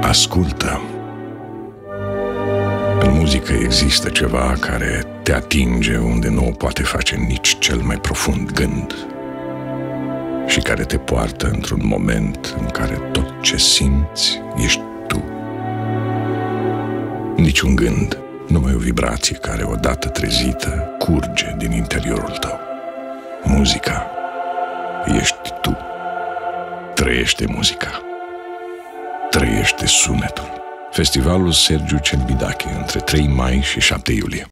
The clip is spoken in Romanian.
Ascultă. În muzică există ceva care te atinge unde nu o poate face nici cel mai profund gând și care te poartă într-un moment în care tot ce simți ești tu. Niciun gând, numai o vibrație care, odată trezită, curge din interiorul tău. Muzica ești tu. Trăiește muzica. Trăiește sunetul. Festivalul Sergiu Celibidache, între 3 mai și 7 iulie.